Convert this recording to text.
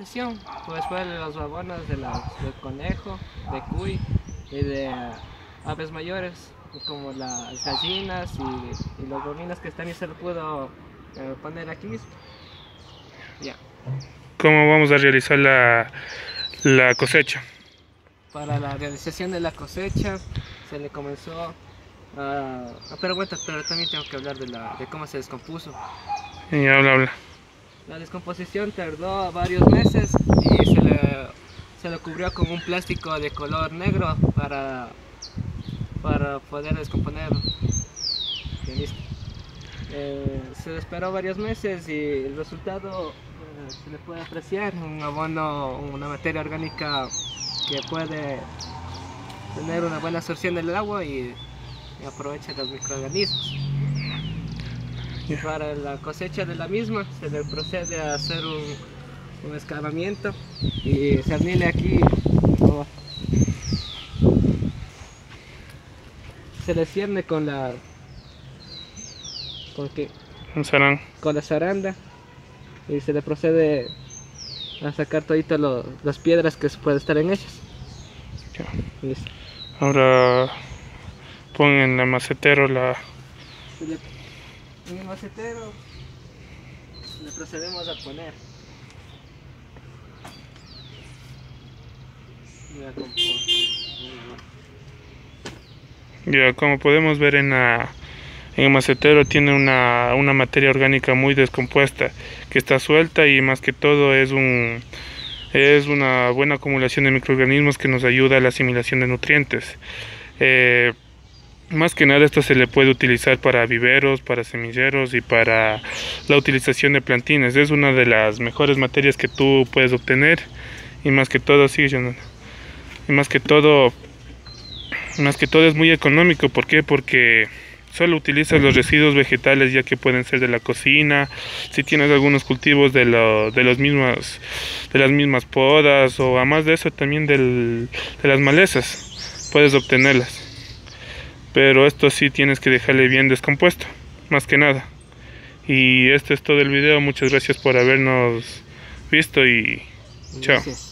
organización, pues fue los abonos del conejo, de cuy y de aves mayores, como las gallinas y los bovinos que también se lo pudo poner aquí mismo. Ya. ¿Cómo vamos a realizar la cosecha? Para la realización de la cosecha se le comenzó pero aguanta, pero también tengo que hablar de cómo se descompuso. Y habla. La descomposición tardó varios meses y se le cubrió con un plástico de color negro para poder descomponer. Se esperó varios meses y el resultado se le puede apreciar, un abono, una materia orgánica que puede tener una buena absorción del agua y aprovecha los microorganismos. Yeah. Para la cosecha de la misma se le procede a hacer un escabamiento y se anile aquí, se le cierne con la con la zaranda y se le procede a sacar toditas las piedras que pueden estar en ellas. Yeah. Listo. Ahora pon en el macetero En el macetero le procedemos a poner ya, como podemos ver en el macetero tiene una materia orgánica muy descompuesta que está suelta y más que todo es una buena acumulación de microorganismos que nos ayuda a la asimilación de nutrientes. Más que nada esto se le puede utilizar para viveros, para semilleros y para la utilización de plantines. Es una de las mejores materias que tú puedes obtener y más que todo es muy económico. ¿Por qué? Porque solo utilizas los residuos vegetales, ya que pueden ser de la cocina, si tienes algunos cultivos de las mismas podas, o además de eso también de las malezas, puedes obtenerlas. Pero esto sí tienes que dejarle bien descompuesto, más que nada. Y este es todo el video. Muchas gracias por habernos visto y chao. Gracias.